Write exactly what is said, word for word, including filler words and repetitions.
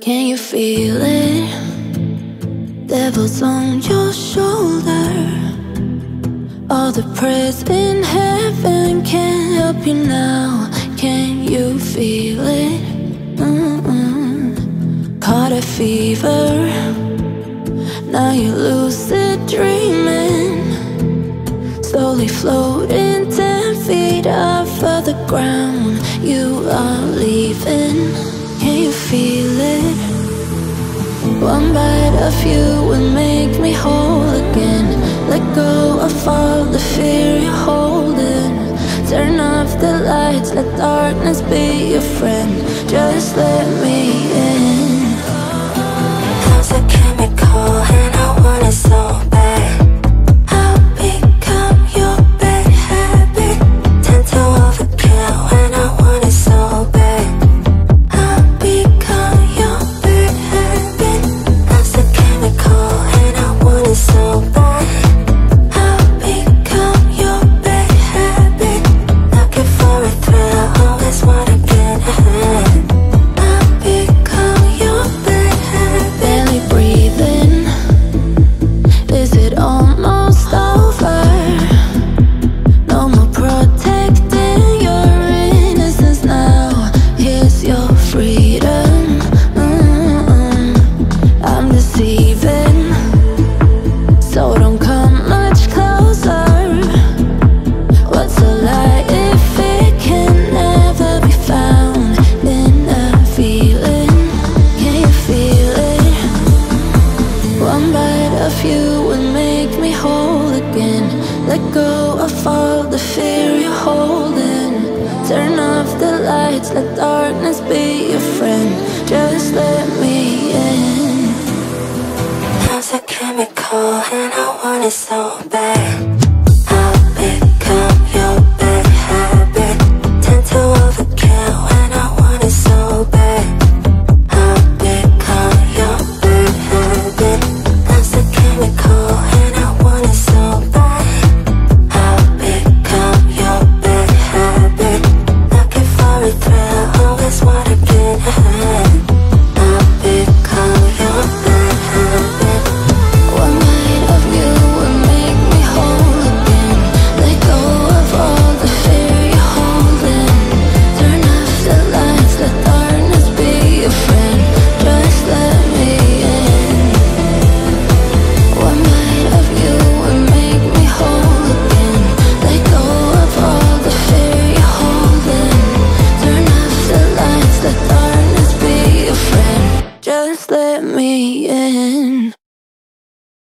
Can you feel it? Devil's on your shoulder. All the prayers in heaven can't help you now. Can you feel it? Mm-mm. Caught a fever. Now you're lucid dreaming, slowly floating ten feet off of the ground. You are leaving. Can you feel it? One bite of you would make me whole again. Let go of all the fear you're holding. Turn off the lights, let darkness be your friend. Just let me in. How's a chemical and I want it so bad. I'll become your bad habit. Tend to overkill and I want it so bad. I'll become your bad habit. How's a chemical and I want it so bad. I'll become your bad habit. Looking for a thrill, always wanna get ahead. I'll become your bad habit. Barely breathing. Is it almost over? No more protecting your innocence now. Here's your freedom. Mm-mm. I'm deceiving, so don't come much closer. What's a lie if it can never be found in a feeling? Can you feel it? One bite of you would make me whole again. Let go of all the fear you're holding. Turn off the lights, let darkness be your friend. Just let me in. How's a chemical and I want it so bad. I'll become your bad habit. Tend to overkill and I want it so bad. I'll become your bad habit. How's a chemical and I want it so bad. I'll become your bad habit. Looking for a thrill, always wanna get ahead. I'll become your bad habit. One bite of you would make me whole again. Let go of all the fear you're holding. Turn off the lights, let darkness be your friend. Just let me in. One bite of you would make me whole again. Let go of all the fear you're holding. Turn off the lights, let darkness be your friend. Just let me in.